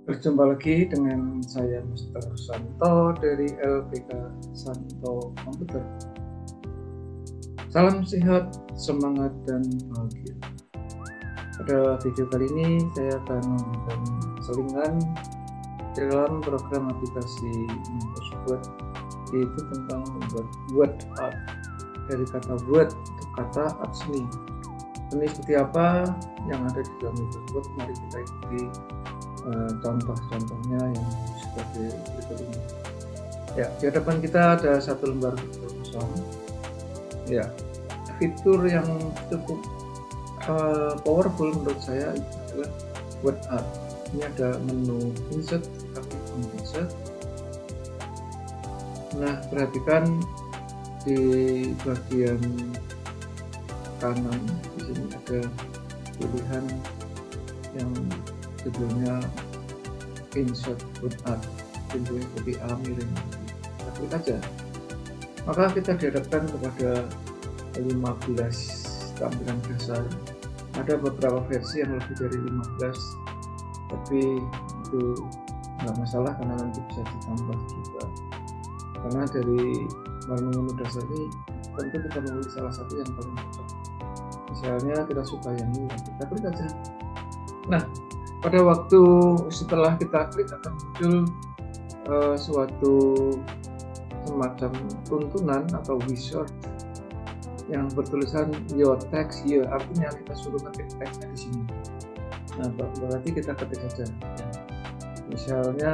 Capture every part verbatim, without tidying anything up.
Berjumpa lagi dengan saya Mister Santo dari L P K Santo Komputer. Salam sehat, semangat, dan bahagia. Pada video kali ini saya akan memberikan selingan dalam program aplikasi Windows Word, yaitu tentang membuat word art. Dari kata word itu kata art seni. Seni seperti apa yang ada di dalam Windows Word? Mari kita ikuti uh, contoh-contohnya yang seperti berikut ini. Ya, di hadapan kita ada satu lembar kosong. Ya, fitur yang cukup uh, powerful menurut saya itu adalah word art. Ini ada menu insert, klik insert. Nah, perhatikan di bagian kanan di sini ada pilihan yang judulnya insert word art, bentuknya seperti A miring. Kita klik aja, maka kita dihadapkan kepada lima belas tampilan dasar. Ada beberapa versi yang lebih dari lima belas, tapi itu nggak masalah karena nanti bisa ditambah juga. Karena dari menu-menu dasar ini tentu kita memilih salah satu yang paling cocok. Misalnya kita suka yang ini, kita klik aja. Nah, pada waktu setelah kita klik akan muncul uh, suatu semacam tuntunan atau wizard yang bertulisan your text here, artinya kita suruh ketik teksnya di sini. Nah, berarti kita ketik saja. Misalnya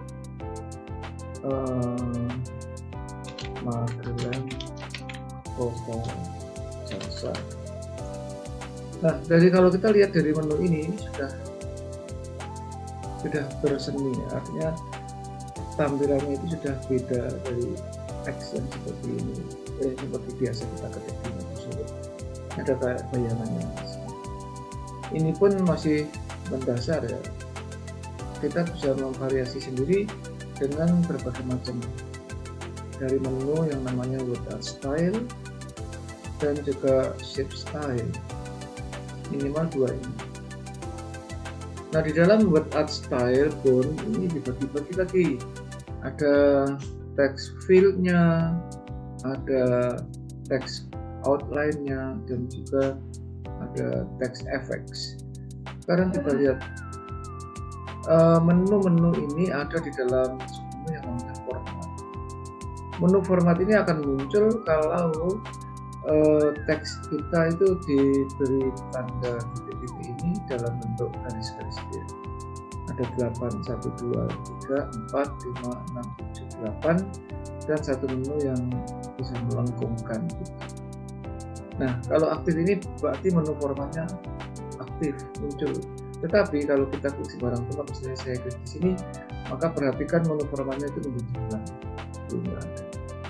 uh, magelang foto jasa. Nah, dari kalau kita lihat dari menu ini, ini sudah sudah berseni, artinya tampilannya itu sudah beda dari teks yang seperti ini, eh, seperti biasa kita ketik di tersebut. Ada kayak bayangannya. Ini pun masih mendasar ya. Kita bisa memvariasi sendiri dengan berbagai macam, dari menu yang namanya word art style dan juga shape style, minimal dua ini. Nah, di dalam word art style pun ini dibagi-bagi lagi, ada text field-nya, ada text outline-nya, dan juga ada text effects. Sekarang kita lihat menu-menu uh, ini ada di dalam menu yang namanya format. Menu format ini akan muncul kalau uh, teks kita itu diberi tanda titik-titik ini dalam bentuk garis-garis dia. Ada delapan, satu, dua, tiga, empat, lima, enam, tujuh, delapan, dan satu menu yang bisa melengkungkan. Nah, kalau aktif ini berarti menu formatnya aktif, muncul. Tetapi kalau kita klik sembarang tempat, misalnya saya klik di sini, maka perhatikan menu formatnya itu menjadi hilang, belum ada.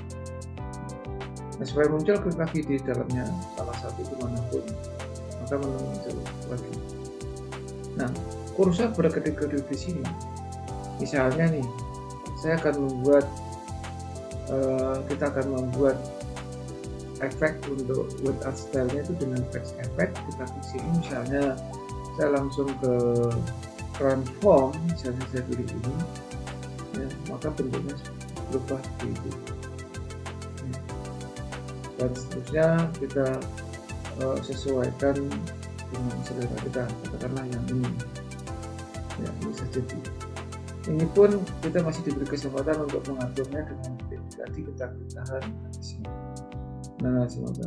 Nah, supaya muncul, klik lagi di dalamnya salah satu dimanapun, maka menu muncul lagi. Nah, kursor berkedip-kedip di sini. Misalnya nih, saya akan membuat, uh, kita akan membuat efek untuk word art style-nya itu dengan text effect. Kita klik sini, misalnya saya langsung ke transform, misalnya saya pilih ini, ya, maka bentuknya berubah seperti itu. Dan seterusnya kita uh, sesuaikan dengan selera kita, katakanlah yang ini. Ya, ini saja. Ini pun kita masih diberi kesempatan untuk mengaturnya dengan tadi kita tahan di sini. Nah, semacam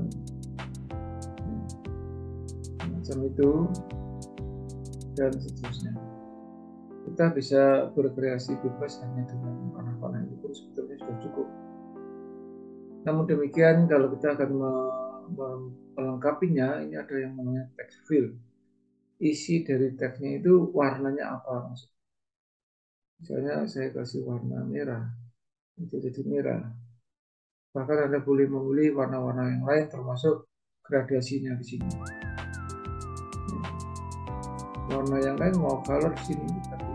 macam itu dan seterusnya. Kita bisa berkreasi bebas hanya dengan warna-warna itu pun sebetulnya sudah cukup. Namun demikian, kalau kita akan melengkapinya, ini ada yang namanya text field. Isi dari teksnya itu warnanya apa maksudnya. Misalnya saya kasih warna merah, itu jadi merah. Bahkan Anda boleh memilih warna-warna yang lain termasuk gradasinya di sini. Warna yang lain mau color di sini,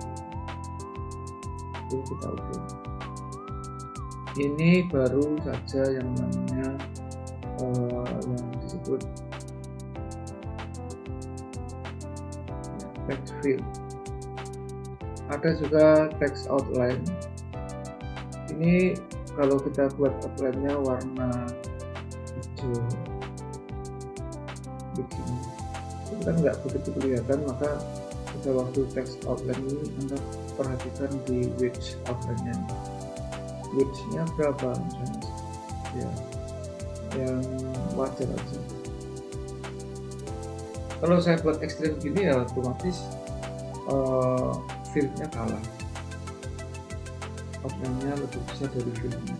itu kita oke. Ini baru saja yang namanya uh, yang disebut text field. Ada juga text outline. Ini kalau kita buat outline-nya warna hijau begini, itu kan nggak begitu kelihatan, maka pada waktu text outline ini Anda perhatikan di width outline-nya. Width-nya berapa misalnya, ya, yang wajar aja. Kalau saya buat ekstrim gini ya otomatis uh, feel-nya kalah, outline-nya lebih besar dari feel-nya.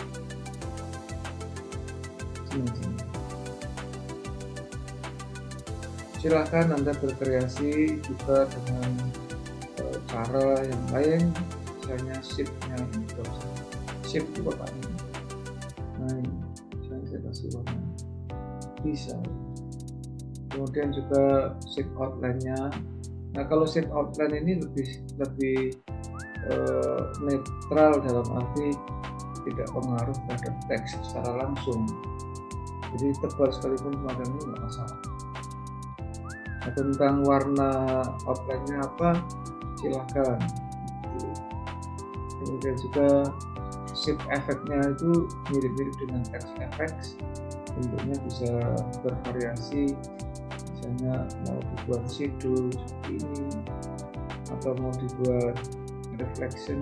Silahkan Anda berkreasi juga dengan uh, cara yang lain, misalnya shape-nya ini, shape itu kotaknya. Nah ini, misalnya saya kasih warna, bisa. Kemudian juga shape outline-nya. Nah kalau shape outline ini lebih lebih uh, netral, dalam arti tidak pengaruh terhadap teks secara langsung. Jadi tebal sekalipun semacam ini nggak masalah. Nah, tentang warna outline-nya apa, silahkan. Kemudian juga shape efeknya itu mirip-mirip dengan text effects, bentuknya bisa bervariasi. Misalnya mau dibuat shadow seperti ini, atau mau dibuat reflection,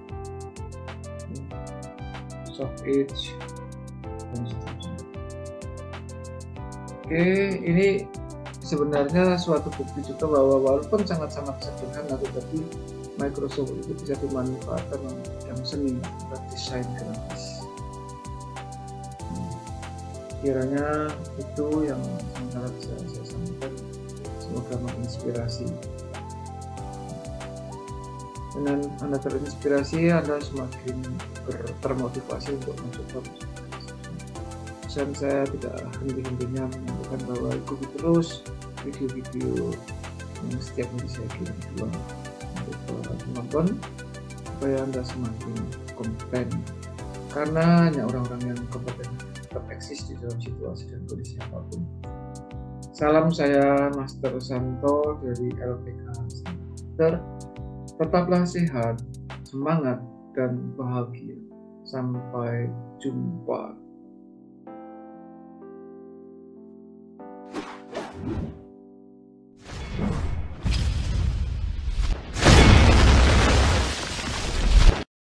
soft edge, dan seterusnya. Oke, ini sebenarnya suatu bukti juga bahwa walaupun sangat-sangat sederhana, tetapi Microsoft itu bisa dimanfaatkan dalam bidang seni atau desain grafis. Kiranya itu yang sementara bisa saya sampaikan, semoga menginspirasi. Dengan Anda terinspirasi, Anda semakin termotivasi untuk mencoba. Dan saya tidak henti-hentinya menyampaikan bahwa ikuti terus video-video yang setiap hari saya kirim pulang untuk para penonton, supaya Anda semakin kompeten, karena hanya orang-orang yang kompeten tetap eksis di dalam situasi dan kondisi apapun. Salam, saya Master Santo dari L P K Center. Tetaplah sehat, semangat, dan bahagia. Sampai jumpa.